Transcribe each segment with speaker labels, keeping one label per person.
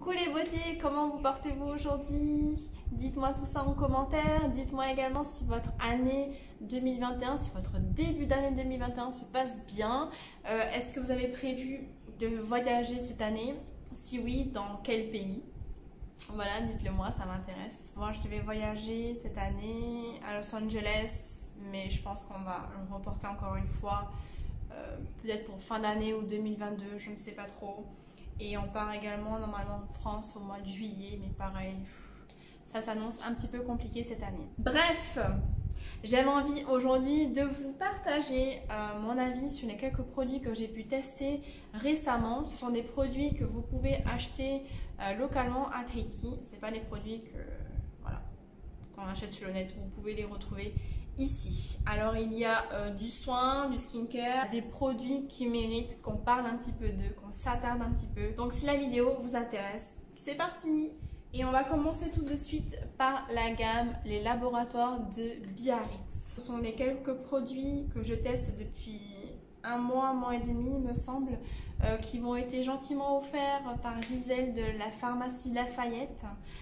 Speaker 1: Coucou les beautés, comment vous portez-vous aujourd'hui? Dites-moi tout ça en commentaire. Dites-moi également si votre année 2021, si votre début d'année 2021 se passe bien. Est-ce que vous avez prévu de voyager cette année? Si oui, dans quel pays? Voilà, dites-le moi, ça m'intéresse. Moi, je devais voyager cette année à Los Angeles, mais je pense qu'on va le reporter encore une fois, peut-être pour fin d'année ou 2022, je ne sais pas trop. Et on part également normalement en France au mois de juillet, mais pareil, ça s'annonce un petit peu compliqué cette année. Bref, j'avais envie aujourd'hui de vous partager mon avis sur les quelques produits que j'ai pu tester récemment. Ce sont des produits que vous pouvez acheter localement à Tahiti. Ce pas des produits qu'on achète sur le net, vous pouvez les retrouver ici. Alors il y a du soin, du skincare, des produits qui méritent qu'on parle un petit peu d'eux, qu'on s'attarde un petit peu. Donc si la vidéo vous intéresse, c'est parti! Et on va commencer tout de suite par la gamme les laboratoires de Biarritz. Ce sont les quelques produits que je teste depuis un mois et demi me semble, qui m'ont été gentiment offerts par Gisèle de la pharmacie Lafayette.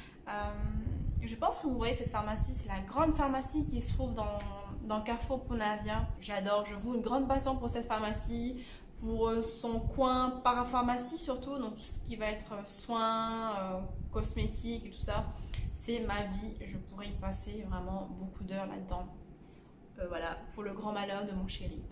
Speaker 1: Je pense que vous voyez cette pharmacie, c'est la grande pharmacie qui se trouve dans Carrefour Ponavia. J'adore, je voue une grande passion pour cette pharmacie, pour son coin parapharmacie surtout, donc tout ce qui va être soins, cosmétiques et tout ça. C'est ma vie, je pourrais y passer vraiment beaucoup d'heures là-dedans. Voilà, pour le grand malheur de mon chéri.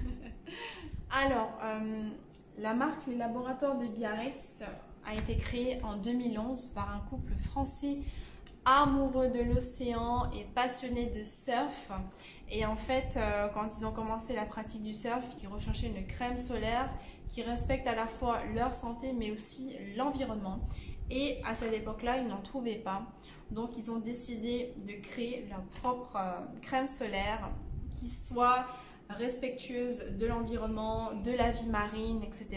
Speaker 1: Alors, la marque Les Laboratoires de Biarritz a été créée en 2011 par un couple français amoureux de l'océan et passionné de surf. Et en fait, quand ils ont commencé la pratique du surf, ils recherchaient une crème solaire qui respecte à la fois leur santé mais aussi l'environnement. Et à cette époque-là, ils n'en trouvaient pas. Donc ils ont décidé de créer leur propre crème solaire qui soit respectueuse de l'environnement, de la vie marine, etc.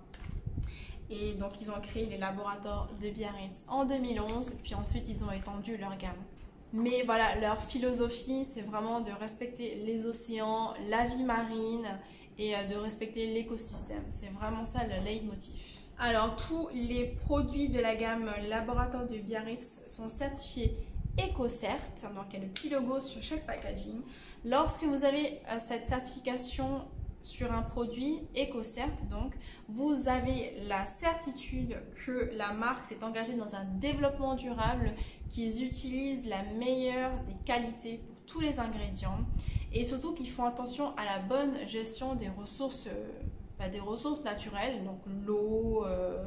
Speaker 1: Et donc ils ont créé les laboratoires de Biarritz en 2011, puis ensuite ils ont étendu leur gamme. Mais voilà, leur philosophie, c'est vraiment de respecter les océans, la vie marine et de respecter l'écosystème. C'est vraiment ça le leitmotiv. Alors tous les produits de la gamme laboratoire de Biarritz sont certifiés EcoCert, donc il y a le petit logo sur chaque packaging. Lorsque vous avez cette certification sur un produit EcoCert, donc vous avez la certitude que la marque s'est engagée dans un développement durable, qu'ils utilisent la meilleure des qualités pour tous les ingrédients et surtout qu'ils font attention à la bonne gestion des ressources naturelles, donc l'eau,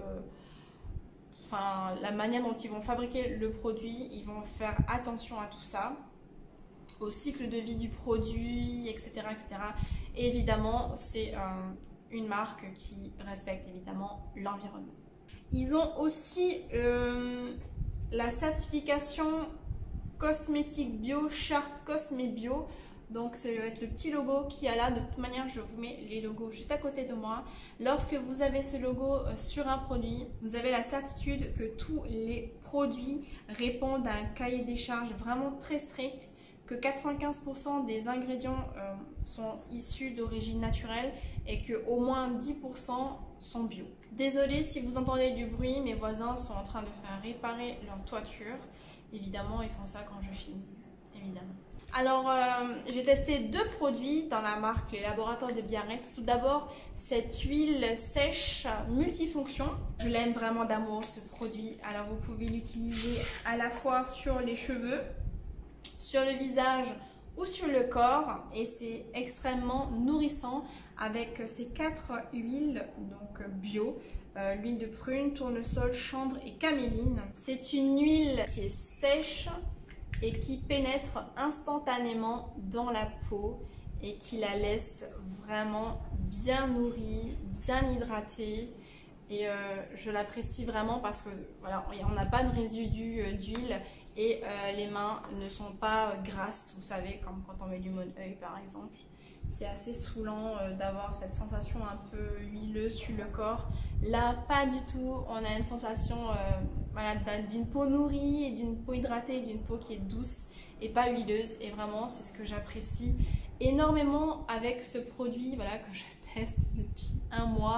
Speaker 1: la manière dont ils vont fabriquer le produit, ils vont faire attention à tout ça, au cycle de vie du produit, etc. etc. Et évidemment, c'est une marque qui respecte évidemment l'environnement. Ils ont aussi la certification cosmétique bio, Charte Cosmé Bio. Donc, ça va être le petit logo qui est là. De toute manière, je vous mets les logos juste à côté de moi. Lorsque vous avez ce logo sur un produit, vous avez la certitude que tous les produits répondent à un cahier des charges vraiment très strict, que 95% des ingrédients sont issus d'origine naturelle et que au moins 10% sont bio. Désolée si vous entendez du bruit, mes voisins sont en train de faire réparer leur toiture. Évidemment, ils font ça quand je filme, évidemment. Alors, j'ai testé deux produits dans la marque Les Laboratoires de Biarritz. Tout d'abord, cette huile sèche multifonction. Je l'aime vraiment d'amour, ce produit. Alors, vous pouvez l'utiliser à la fois sur les cheveux, sur le visage ou sur le corps, et c'est extrêmement nourrissant avec ces 4 huiles donc bio, l'huile de prune, tournesol, chanvre et caméline. C'est une huile qui est sèche et qui pénètre instantanément dans la peau et qui la laisse vraiment bien nourrie, bien hydratée. Et je l'apprécie vraiment parce que voilà, on n'a pas de résidus d'huile et les mains ne sont pas grasses, vous savez, comme quand on met du Mon'oeil par exemple. C'est assez saoulant d'avoir cette sensation un peu huileuse sur le corps. Là, pas du tout. On a une sensation d'une peau nourrie, et d'une peau hydratée, d'une peau qui est douce et pas huileuse. Et vraiment, c'est ce que j'apprécie énormément avec ce produit que je teste depuis un mois.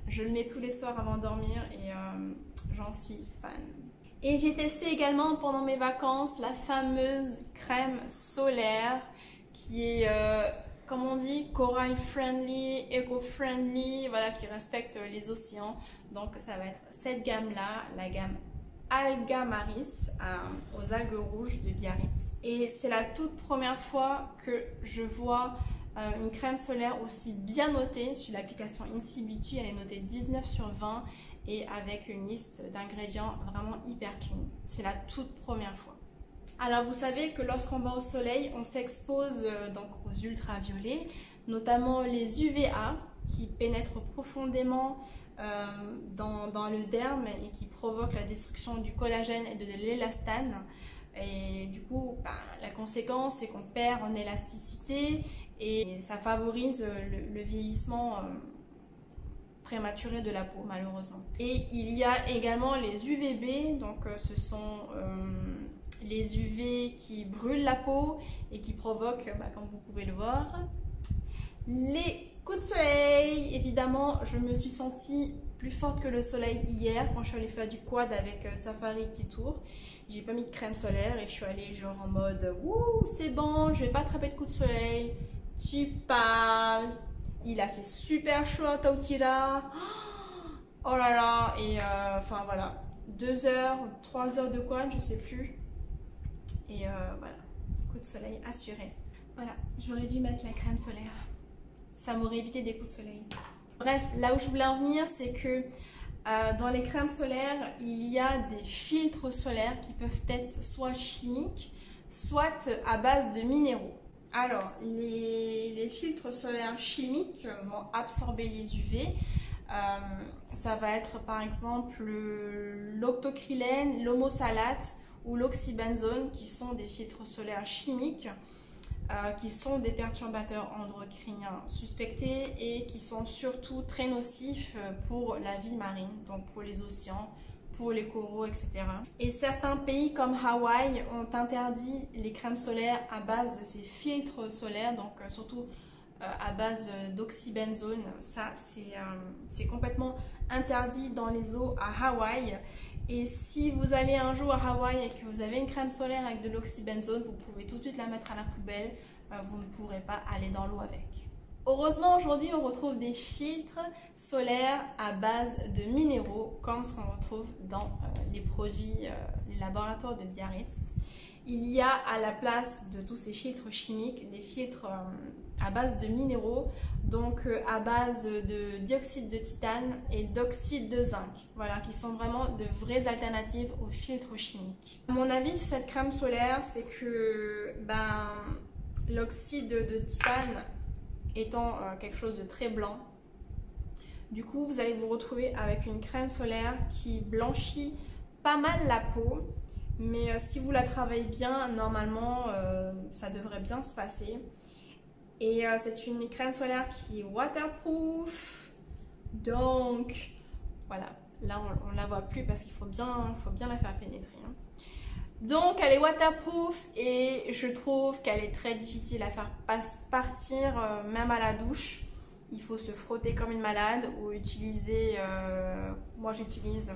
Speaker 1: Je le mets tous les soirs avant de dormir et j'en suis fan. Et j'ai testé également pendant mes vacances la fameuse crème solaire qui est, comme on dit, corail friendly, eco-friendly, voilà, qui respecte les océans. Donc ça va être cette gamme-là, la gamme Alga Maris aux algues rouges de Biarritz. Et c'est la toute première fois que je vois une crème solaire aussi bien notée sur l'application Insi Beauty. Elle est notée 19 sur 20 et avec une liste d'ingrédients vraiment hyper clean. C'est la toute première fois. Alors vous savez que lorsqu'on va au soleil, on s'expose donc aux ultraviolets, notamment les UVA qui pénètrent profondément dans le derme et qui provoquent la destruction du collagène et de l'élastane. Et du coup, la conséquence, c'est qu'on perd en élasticité et ça favorise le vieillissement prématuré de la peau, malheureusement. Et il y a également les UVB, donc ce sont les UV qui brûlent la peau et qui provoquent, comme vous pouvez le voir, les coups de soleil. Évidemment, je me suis sentie plus forte que le soleil hier quand je suis allée faire du quad avec Safari Petit Tour. J'ai pas mis de crème solaire et je suis allée genre en mode ouh, c'est bon, je vais pas attraper de coups de soleil. Tu parles. Il a fait super chaud à Tautira. Oh là là. Et enfin voilà, 2 heures, 3 heures de quad, je sais plus. Et voilà, coup de soleil assuré. Voilà, j'aurais dû mettre la crème solaire. Ça m'aurait évité des coups de soleil. Bref, là où je voulais en venir, c'est que dans les crèmes solaires, il y a des filtres solaires qui peuvent être soit chimiques, soit à base de minéraux. Alors, les filtres solaires chimiques vont absorber les UV. Ça va être par exemple l'octocrylène, l'homosalate ou l'oxybenzone qui sont des filtres solaires chimiques qui sont des perturbateurs endocriniens suspectés et qui sont surtout très nocifs pour la vie marine, donc pour les océans, pour les coraux, etc. Et certains pays comme Hawaï ont interdit les crèmes solaires à base de ces filtres solaires, donc surtout à base d'oxybenzone. Ça, c'est complètement interdit dans les eaux à Hawaï. Et si vous allez un jour à Hawaï et que vous avez une crème solaire avec de l'oxybenzone, vous pouvez tout de suite la mettre à la poubelle. Vous ne pourrez pas aller dans l'eau avec. Heureusement, aujourd'hui, on retrouve des filtres solaires à base de minéraux, comme ce qu'on retrouve dans les produits, les laboratoires de Biarritz. Il y a à la place de tous ces filtres chimiques, des filtres à base de minéraux, donc à base de dioxyde de titane et d'oxyde de zinc, voilà, qui sont vraiment de vraies alternatives aux filtres chimiques. Mon avis sur cette crème solaire, c'est que l'oxyde de titane étant quelque chose de très blanc, du coup vous allez vous retrouver avec une crème solaire qui blanchit pas mal la peau, mais si vous la travaillez bien, normalement ça devrait bien se passer. Et c'est une crème solaire qui est waterproof, donc voilà, là on ne la voit plus parce qu'il faut bien la faire pénétrer, hein. Donc elle est waterproof et je trouve qu'elle est très difficile à faire partir même à la douche. Il faut se frotter comme une malade ou utiliser, moi j'utilise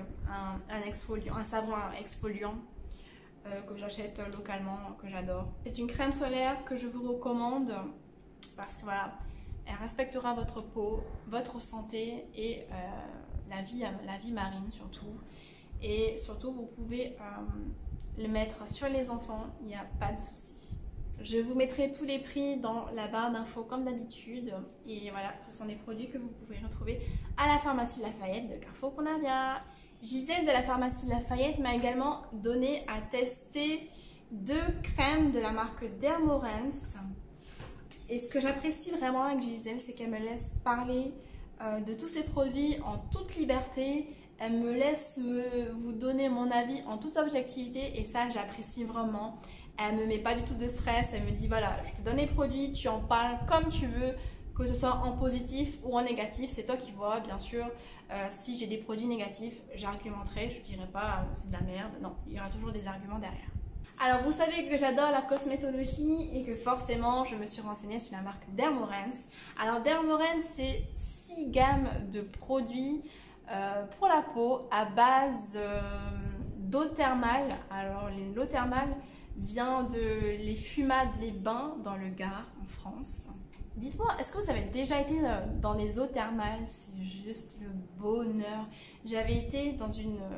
Speaker 1: un savon exfoliant que j'achète localement, que j'adore. C'est une crème solaire que je vous recommande parce que voilà, elle respectera votre peau, votre santé et la vie marine surtout. Et surtout vous pouvez le mettre sur les enfants, il n'y a pas de souci. Je vous mettrai tous les prix dans la barre d'infos comme d'habitude. Et voilà, ce sont des produits que vous pouvez retrouver à la pharmacie Lafayette de Carrefour Ponavia. Gisèle de la pharmacie Lafayette m'a également donné à tester 2 crèmes de la marque Dermorens. Et ce que j'apprécie vraiment avec Gisèle, c'est qu'elle me laisse parler de tous ces produits en toute liberté. Elle me laisse vous donner mon avis en toute objectivité et ça j'apprécie vraiment. Elle me met pas du tout de stress, elle me dit voilà, je te donne les produits, tu en parles comme tu veux, que ce soit en positif ou en négatif, c'est toi qui vois bien sûr. Si j'ai des produits négatifs, j'argumenterai, je dirai pas c'est de la merde, non, il y aura toujours des arguments derrière. Alors vous savez que j'adore la cosmétologie et que forcément je me suis renseignée sur la marque Dermorens. Alors Dermorens c'est multi gamme de produits pour la peau à base d'eau thermale. Alors l'eau thermale vient de les fumades, les bains dans le Gard en France. Dites-moi, est-ce que vous avez déjà été dans les eaux thermales? C'est juste le bonheur. J'avais été dans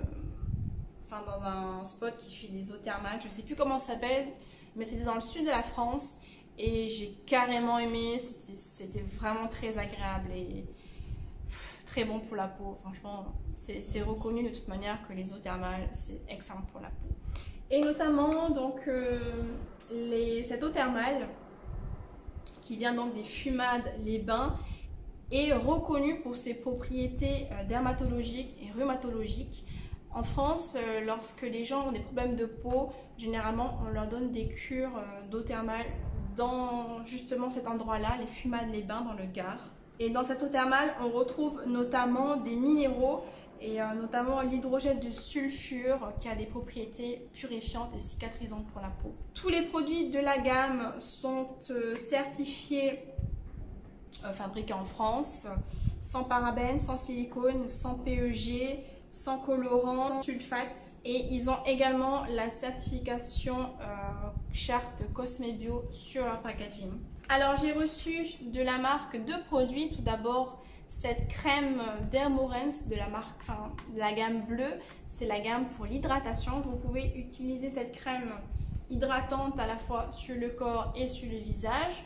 Speaker 1: dans un spot qui fait des eaux thermales, je ne sais plus comment ça s'appelle, mais c'était dans le sud de la France et j'ai carrément aimé. C'était vraiment très agréable et très bon pour la peau. Franchement, c'est reconnu de toute manière que les eaux thermales, c'est excellent pour la peau. Et notamment, donc, cette eau thermale, qui vient donc des fumades, les bains, est reconnue pour ses propriétés dermatologiques et rhumatologiques. En France, lorsque les gens ont des problèmes de peau, généralement, on leur donne des cures d'eau thermale dans justement cet endroit-là, les fumades, les bains dans le Gard. Et dans cette eau thermale, on retrouve notamment des minéraux et notamment l'hydrogène de sulfure qui a des propriétés purifiantes et cicatrisantes pour la peau. Tous les produits de la gamme sont certifiés fabriqués en France, sans parabènes, sans silicone, sans PEG, sans colorant, sans sulfate. Et ils ont également la certification charte Cosmebio sur leur packaging. Alors j'ai reçu de la marque deux produits. Tout d'abord cette crème Dermorens de la marque, de la gamme bleue. C'est la gamme pour l'hydratation. Vous pouvez utiliser cette crème hydratante à la fois sur le corps et sur le visage.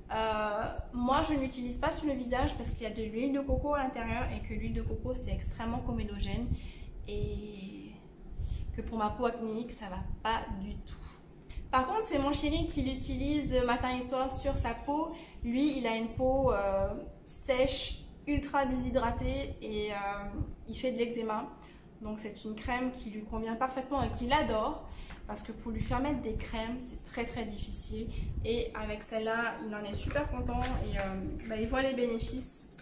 Speaker 1: Moi je ne l'utilise pas sur le visage parce qu'il y a de l'huile de coco à l'intérieur et que l'huile de coco c'est extrêmement comédogène et que pour ma peau acnéique ça va pas du tout. Par contre c'est mon chéri qui l'utilise matin et soir sur sa peau. Lui il a une peau sèche, ultra déshydratée et il fait de l'eczéma. Donc c'est une crème qui lui convient parfaitement et qu'il adore. Parce que pour lui faire mettre des crèmes, c'est très très difficile. Et avec celle-là, il en est super content et il voit les bénéfices.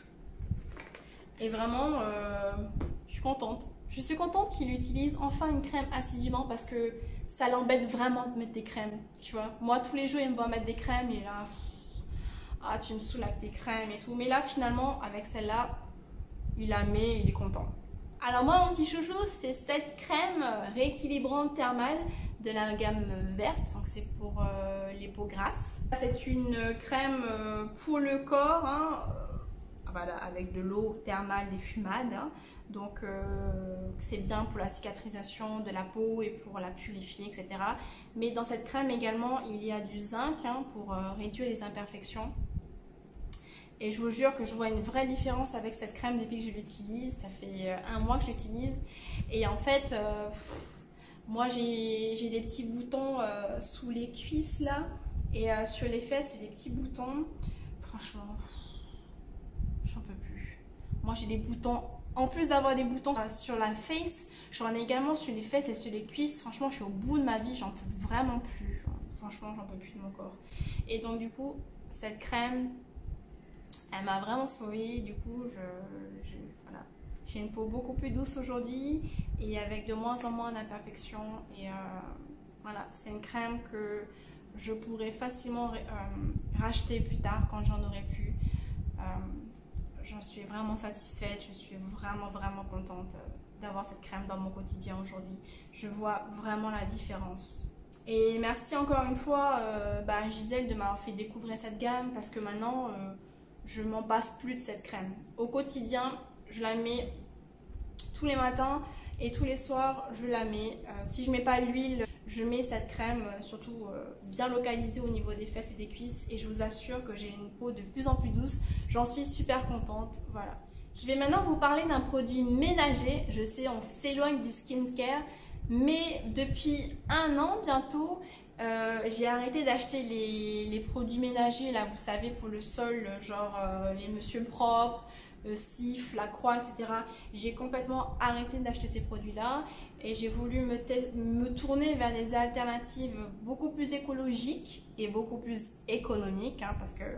Speaker 1: Et vraiment, je suis contente. Je suis contente qu'il utilise enfin une crème assidûment parce que ça l'embête vraiment de mettre des crèmes. Tu vois, moi tous les jours, il me voit mettre des crèmes et là, ah tu me saoules avec tes crèmes et tout. Mais là, finalement, avec celle-là, il la met et il est content. Alors moi, mon petit chouchou, c'est cette crème rééquilibrante thermale de la gamme verte, donc c'est pour les peaux grasses. C'est une crème pour le corps, voilà, avec de l'eau thermale des fumades, donc c'est bien pour la cicatrisation de la peau et pour la purifier, etc. Mais dans cette crème également, il y a du zinc pour réduire les imperfections. Et je vous jure que je vois une vraie différence avec cette crème depuis que je l'utilise. Ça fait 1 mois que je l'utilise. Et en fait, moi j'ai des petits boutons sous les cuisses là. Et sur les fesses, j'ai des petits boutons. Franchement, j'en peux plus. Moi j'ai des boutons. En plus d'avoir des boutons sur la face, j'en ai également sur les fesses et sur les cuisses. Franchement, je suis au bout de ma vie. J'en peux vraiment plus. Franchement, j'en peux plus de mon corps. Et donc du coup, cette crème... elle m'a vraiment sauvée, du coup voilà. J'ai une peau beaucoup plus douce aujourd'hui et avec de moins en moins d'imperfections. Et voilà, c'est une crème que je pourrais facilement racheter plus tard quand j'en aurai plus. J'en suis vraiment satisfaite, je suis vraiment contente d'avoir cette crème dans mon quotidien aujourd'hui. Je vois vraiment la différence. Et merci encore une fois Gisèle de m'avoir fait découvrir cette gamme parce que maintenant... je m'en passe plus de cette crème. Au quotidien, je la mets tous les matins et tous les soirs, je la mets. Si je mets pas l'huile, je mets cette crème, surtout bien localisée au niveau des fesses et des cuisses. Et je vous assure que j'ai une peau de plus en plus douce. J'en suis super contente. Voilà. Je vais maintenant vous parler d'un produit ménager. Je sais, on s'éloigne du skincare. Mais depuis 1 an bientôt, j'ai arrêté d'acheter les produits ménagers, là, vous savez, pour le sol, genre les Monsieur Propre, Cif, La Croix, etc. J'ai complètement arrêté d'acheter ces produits-là et j'ai voulu me tourner vers des alternatives beaucoup plus écologiques et beaucoup plus économiques, parce que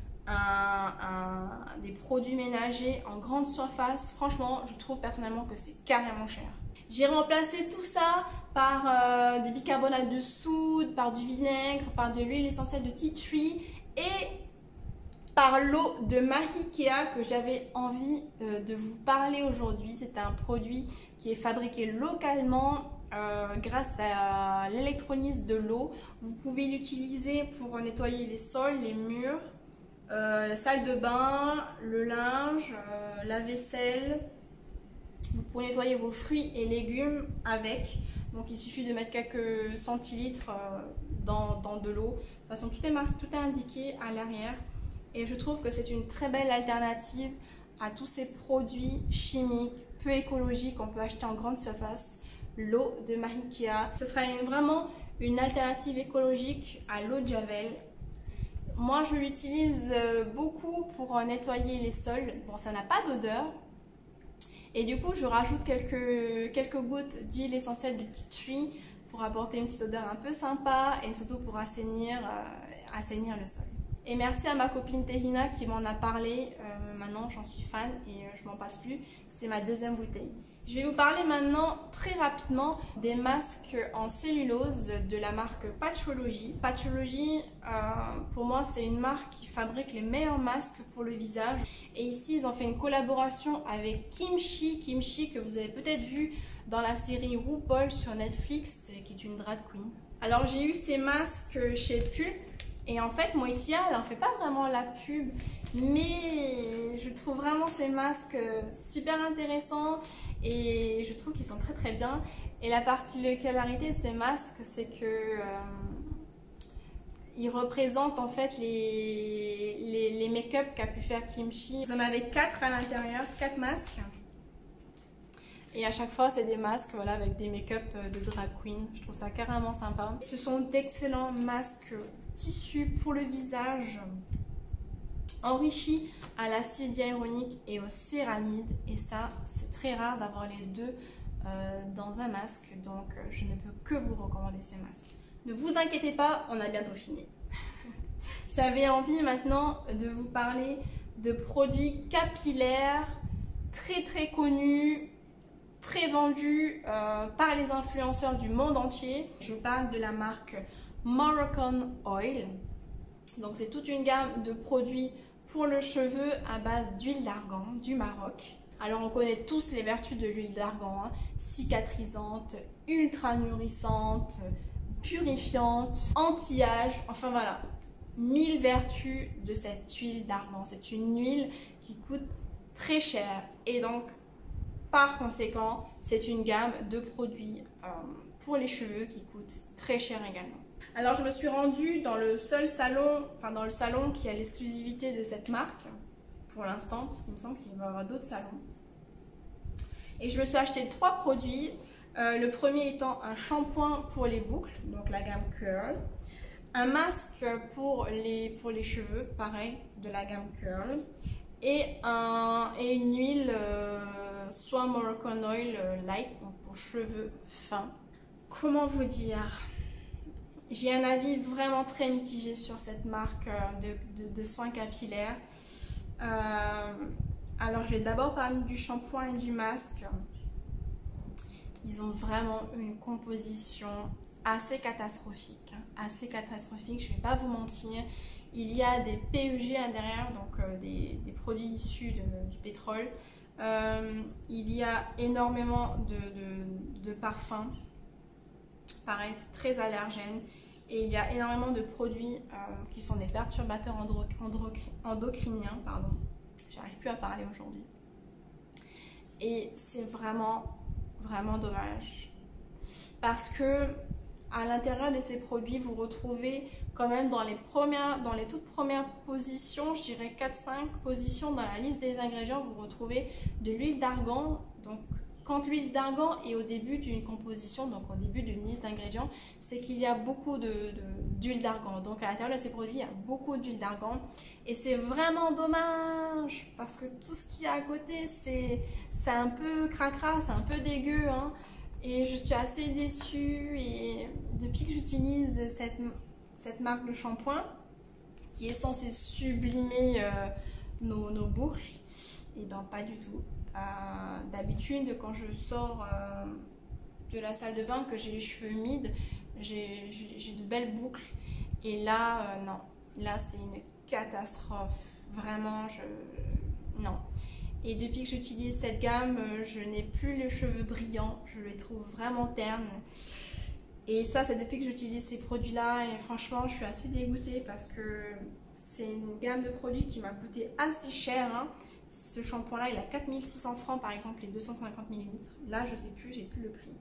Speaker 1: des produits ménagers en grande surface, franchement, je trouve personnellement que c'est carrément cher. J'ai remplacé tout ça par du bicarbonate de soude, par du vinaigre, par de l'huile essentielle de tea tree et par l'eau de Mahikea que j'avais envie de vous parler aujourd'hui. C'est un produit qui est fabriqué localement grâce à l'électrolyse de l'eau. Vous pouvez l'utiliser pour nettoyer les sols, les murs, la salle de bain, le linge, la vaisselle. Vous pouvez nettoyer vos fruits et légumes avec. Donc il suffit de mettre quelques centilitres dans de l'eau. De toute façon, tout est indiqué à l'arrière. Et je trouve que c'est une très belle alternative à tous ces produits chimiques peu écologiques qu'on peut acheter en grande surface. L'eau de Mahikea. Ce sera vraiment une alternative écologique à l'eau de Javel. Moi, je l'utilise beaucoup pour nettoyer les sols. Bon, ça n'a pas d'odeur. Et du coup, je rajoute quelques gouttes d'huile essentielle de tea tree pour apporter une petite odeur un peu sympa et surtout pour assainir le sol. Et merci à ma copine Tehina qui m'en a parlé. Maintenant, j'en suis fan et je m'en passe plus. C'est ma deuxième bouteille. Je vais vous parler maintenant très rapidement des masques en cellulose de la marque Patchology. Patchology, pour moi, c'est une marque qui fabrique les meilleurs masques pour le visage. Et ici, ils ont fait une collaboration avec Kimchi. Kimchi que vous avez peut-être vu dans la série RuPaul sur Netflix, qui est une drag queen. Alors, j'ai eu ces masques chez Pulp. Et en fait, Moïtia, elle n'en fait pas vraiment la pub, mais je trouve vraiment ces masques super intéressants et je trouve qu'ils sont très très bien. Et la particularité de ces masques, c'est que ils représentent en fait les make-up qu'a pu faire Kimchi. Vous en avez 4 à l'intérieur, 4 masques. Et à chaque fois, c'est des masques voilà, avec des make-up de drag queen. Je trouve ça carrément sympa. Ce sont d'excellents masques tissu pour le visage, enrichis à l'acide hyaluronique et aux céramides. Et ça, c'est très rare d'avoir les deux dans un masque. Donc, je ne peux que vous recommander ces masques. Ne vous inquiétez pas, on a bientôt fini. J'avais envie maintenant de vous parler de produits capillaires très très connus, très vendus par les influenceurs du monde entier. Je vous parle de la marque Moroccan Oil. Donc c'est toute une gamme de produits pour le cheveu à base d'huile d'argan du Maroc. Alors on connaît tous les vertus de l'huile d'argan, hein, cicatrisante, ultra nourrissante, purifiante, anti-âge, enfin voilà, 1000 vertus de cette huile d'argan. C'est une huile qui coûte très cher et donc par conséquent c'est une gamme de produits pour les cheveux qui coûte très cher également. Alors je me suis rendue dans le seul salon, dans le salon qui a l'exclusivité de cette marque pour l'instant, parce qu'il me semble qu'il va y avoir d'autres salons. Et je me suis acheté 3 produits. Le premier étant un shampoing pour les boucles, donc la gamme Curl. Un masque pour les cheveux, pareil, de la gamme Curl. Et une huile, soit Moroccan Oil Light, donc pour cheveux fins. Comment vous dire ? J'ai un avis vraiment très mitigé sur cette marque de soins capillaires. Alors je vais d'abord parler du shampoing et du masque. Ils ont vraiment une composition assez catastrophique. Assez catastrophique, je ne vais pas vous mentir. Il y a des PEG à l'intérieur, donc des produits issus du pétrole. Il y a énormément de parfums. Pareil, c'est très allergène. Et il y a énormément de produits qui sont des perturbateurs endocriniens. Pardon, j'arrive plus à parler aujourd'hui. Et c'est vraiment, vraiment dommage. Parce que à l'intérieur de ces produits, vous retrouvez quand même dans les toutes premières positions, je dirais 4-5 positions dans la liste des ingrédients, vous retrouvez de l'huile d'argan. Donc, quand l'huile d'argan est au début d'une composition, donc au début d'une liste d'ingrédients, c'est qu'il y a beaucoup d'huile d'argan. Donc à l'intérieur de ces produits, il y a beaucoup d'huile d'argan. Et c'est vraiment dommage parce que tout ce qu'il y a à côté, c'est un peu cracra, c'est un peu dégueu. Hein. Et je suis assez déçue. Et depuis que j'utilise cette marque de shampoing, qui est censée sublimer nos boucles, et ben pas du tout. D'habitude, quand je sors de la salle de bain, que j'ai les cheveux humides, j'ai de belles boucles. Et là, non. Là, c'est une catastrophe. Vraiment, non. Et depuis que j'utilise cette gamme, je n'ai plus les cheveux brillants. Je les trouve vraiment ternes. Et ça, c'est depuis que j'utilise ces produits-là. Et franchement, je suis assez dégoûtée parce que c'est une gamme de produits qui m'a coûté assez cher. Hein. Ce shampoing-là, il a 4600 francs par exemple, les 250 ml. Là, je sais plus, j'ai plus le prix.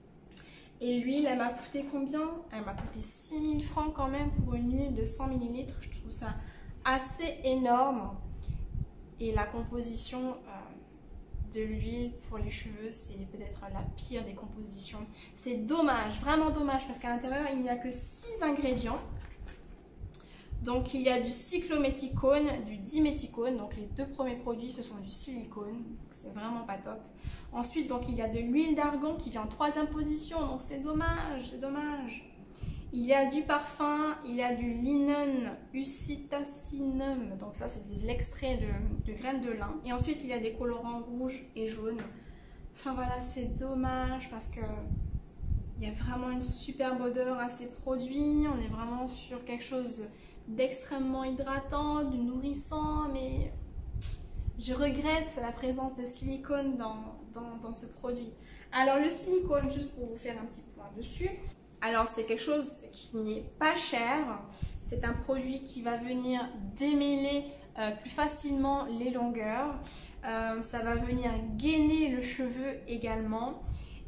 Speaker 1: Et l'huile, elle m'a coûté combien? Elle m'a coûté 6000 francs quand même pour une huile de 100 ml. Je trouve ça assez énorme. Et la composition de l'huile pour les cheveux, c'est peut-être la pire des compositions. C'est dommage, vraiment dommage, parce qu'à l'intérieur, il n'y a que 6 ingrédients. Donc il y a du cyclométhicone, du diméthicone. Donc les deux premiers produits, ce sont du silicone. C'est vraiment pas top. Ensuite, donc il y a de l'huile d'argan qui vient en 3e position. Donc c'est dommage, c'est dommage. Il y a du parfum, il y a du Linnon Usitacinum. Donc ça, c'est l'extrait de graines de lin. Et ensuite, il y a des colorants rouges et jaunes. Enfin voilà, c'est dommage parce que il y a vraiment une superbe odeur à ces produits. On est vraiment sur quelque chose d'extrêmement hydratant, de nourrissant, mais je regrette la présence de silicone dans ce produit. Alors le silicone, juste pour vous faire un petit point dessus, alors c'est quelque chose qui n'est pas cher, c'est un produit qui va venir démêler plus facilement les longueurs, ça va venir gainer le cheveu également,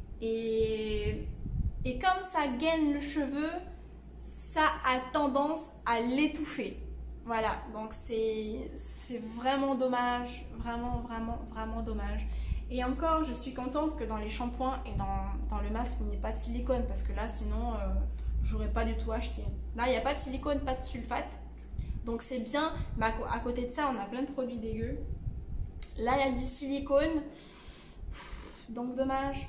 Speaker 1: et comme ça gaine le cheveu, ça a tendance à l'étouffer. Voilà, donc c'est vraiment dommage, vraiment dommage. Et encore, je suis contente que dans les shampoings et dans le masque, il n'y ait pas de silicone, parce que là, sinon, j'aurais pas du tout acheté. Là, il n'y a pas de silicone, pas de sulfate, donc c'est bien. Mais à côté de ça, on a plein de produits dégueux. Là, il y a du silicone, donc dommage.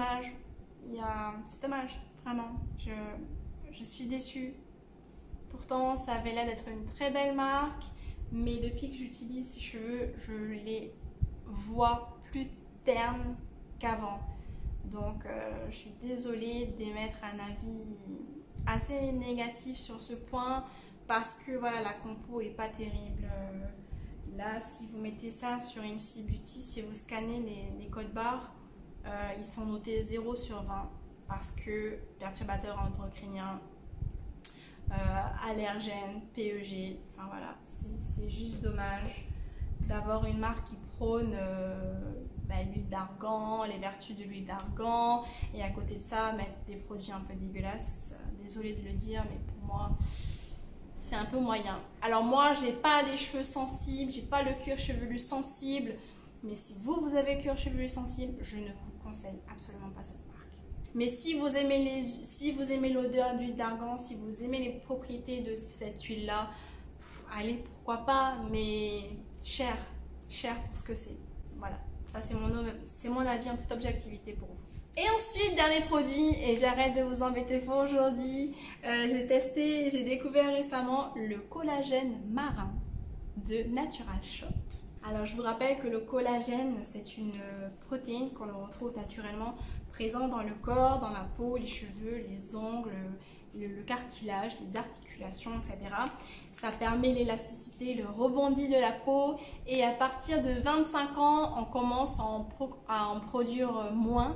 Speaker 1: C'est dommage, vraiment. Je suis déçue. Pourtant, ça avait l'air d'être une très belle marque, mais depuis que j'utilise ces cheveux, je les vois plus ternes qu'avant. Donc, je suis désolée d'émettre un avis assez négatif sur ce point parce que voilà, la compo est pas terrible. Là, si vous mettez ça sur Incy Beauty, si vous scannez les codes barres, ils sont notés 0 sur 20 parce que perturbateurs endocriniens, allergènes, PEG, enfin voilà, c'est juste dommage d'avoir une marque qui prône l'huile d'argan, les vertus de l'huile d'argan, et à côté de ça mettre des produits un peu dégueulasses. Désolée de le dire, mais pour moi c'est un peu moyen. Alors moi, j'ai pas des cheveux sensibles, j'ai pas le cuir chevelu sensible, mais si vous avez le cuir chevelu sensible, je ne vous conseille absolument pas cette marque. Mais si vous aimez l'odeur d'huile d'argan, si vous aimez les propriétés de cette huile-là, allez, pourquoi pas, mais cher pour ce que c'est. Voilà, ça c'est mon avis en toute objectivité pour vous. Et ensuite, dernier produit, et j'arrête de vous embêter pour aujourd'hui, j'ai découvert récemment le collagène marin de Natural Shop. Alors je vous rappelle que le collagène, c'est une protéine qu'on retrouve naturellement présente dans le corps, dans la peau, les cheveux, les ongles, le cartilage, les articulations, etc. Ça permet l'élasticité, le rebondi de la peau, et à partir de 25 ans, on commence à en produire moins.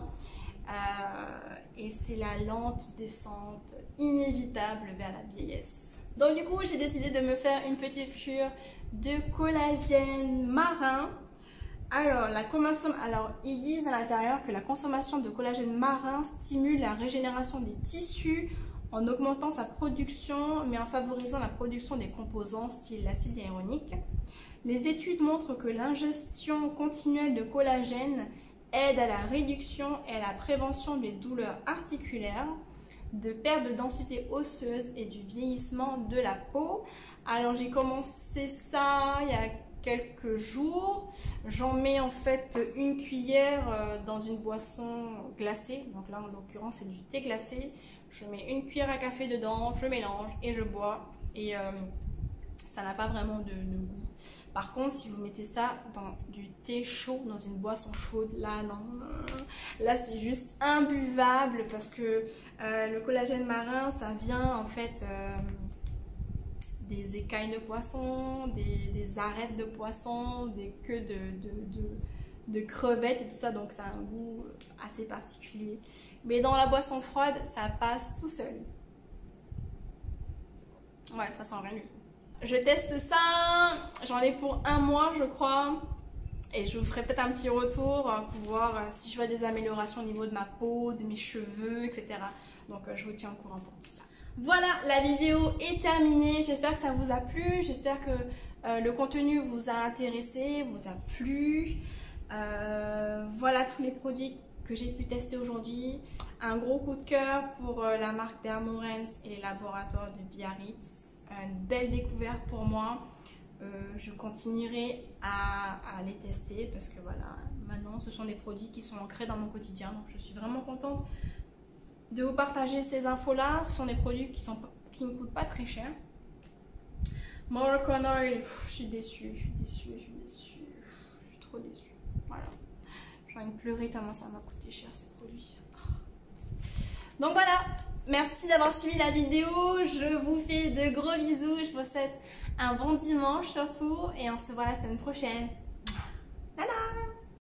Speaker 1: Et c'est la lente descente inévitable vers la vieillesse. Donc du coup, j'ai décidé de me faire une petite cure de collagène marin. Alors, ils disent à l'intérieur que la consommation de collagène marin stimule la régénération des tissus en augmentant sa production, mais en favorisant la production des composants style l'acide hyaluronique. Les études montrent que l'ingestion continuelle de collagène aide à la réduction et à la prévention des douleurs articulaires, de perte de densité osseuse et du vieillissement de la peau. Alors j'ai commencé ça il y a quelques jours. J'en mets en fait une cuillère dans une boisson glacée. Donc là en l'occurrence c'est du thé glacé. Je mets une cuillère à café dedans, je mélange et je bois. Et ça n'a pas vraiment de goût. Par contre, si vous mettez ça dans du thé chaud, dans une boisson chaude, là non, là c'est juste imbuvable parce que le collagène marin, ça vient en fait des écailles de poisson, des arêtes de poisson, des queues de crevettes et tout ça, donc ça a un goût assez particulier. Mais dans la boisson froide, ça passe tout seul. Ouais, ça sent rien du tout. Je teste ça, j'en ai pour 1 mois je crois. Et je vous ferai peut-être un petit retour pour voir si je vois des améliorations au niveau de ma peau, de mes cheveux, etc. Donc je vous tiens au courant pour tout ça. Voilà, la vidéo est terminée. J'espère que ça vous a plu. J'espère que le contenu vous a intéressé, vous a plu. Voilà tous les produits que j'ai pu tester aujourd'hui. Un gros coup de cœur pour la marque Dermorens et les laboratoires de Biarritz. Une belle découverte pour moi. Je continuerai à les tester parce que voilà, maintenant ce sont des produits qui sont ancrés dans mon quotidien. Donc je suis vraiment contente de vous partager ces infos là. Ce sont des produits qui ne coûtent pas très cher. Moroccan Oil, je suis déçue, je suis trop déçue. Voilà, j'ai envie de pleurer tellement ça m'a coûté cher ces produits. Donc voilà, merci d'avoir suivi la vidéo. Je vous fais de gros bisous. Je vous souhaite un bon dimanche surtout et on se voit la semaine prochaine. Tada!